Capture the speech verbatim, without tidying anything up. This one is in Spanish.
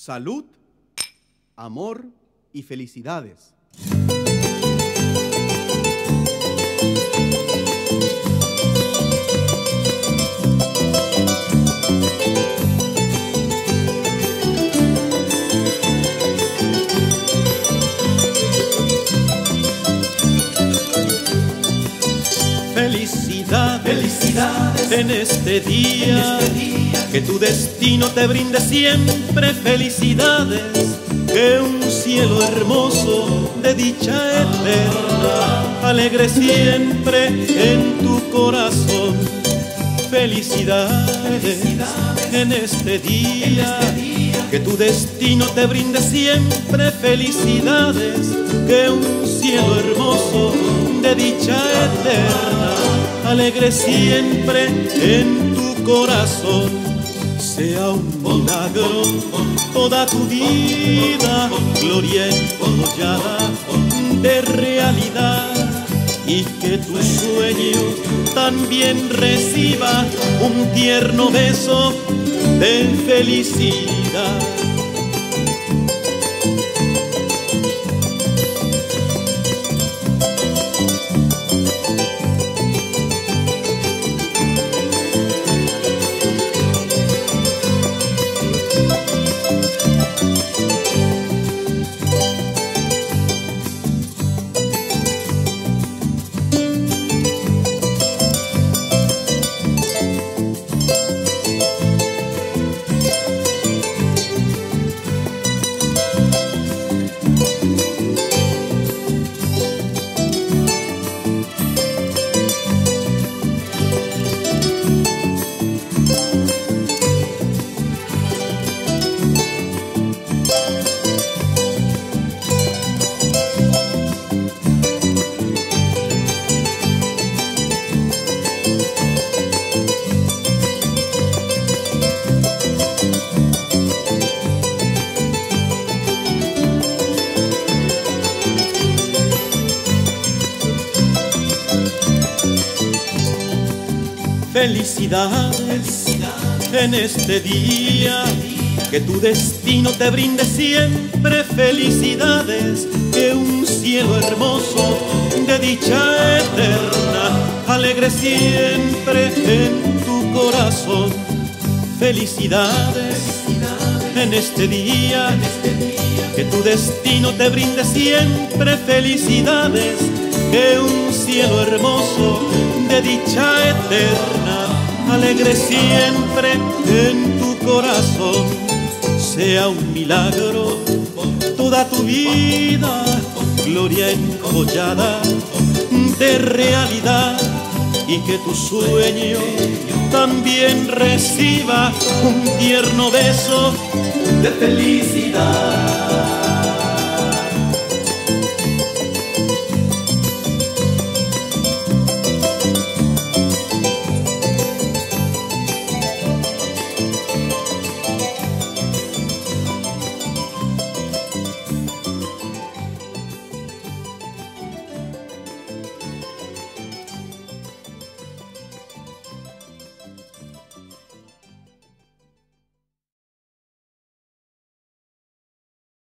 salud, amor y felicidades. Felicidades, felicidades en este día, en este día, que tu destino te brinde siempre felicidades, que un cielo hermoso de dicha eterna alegre siempre en tu corazón. Felicidades, felicidades en este día, en este día, que tu destino te brinde siempre felicidades, que un cielo hermoso de dicha eterna alegre siempre en tu corazón. Sea un milagro toda tu vida, gloria enjollada de realidad, y que tu sueño también reciba un tierno beso de felicidad. Felicidades en este día, que tu destino te brinde siempre felicidades, que un cielo hermoso de dicha eterna alegre siempre en tu corazón. Felicidades en este día, que tu destino te brinde siempre felicidades, que un cielo hermoso de dicha eterna alegre siempre en tu corazón. Sea un milagro toda tu vida, gloria enjollada de realidad, y que tu sueño también reciba un tierno beso de felicidad.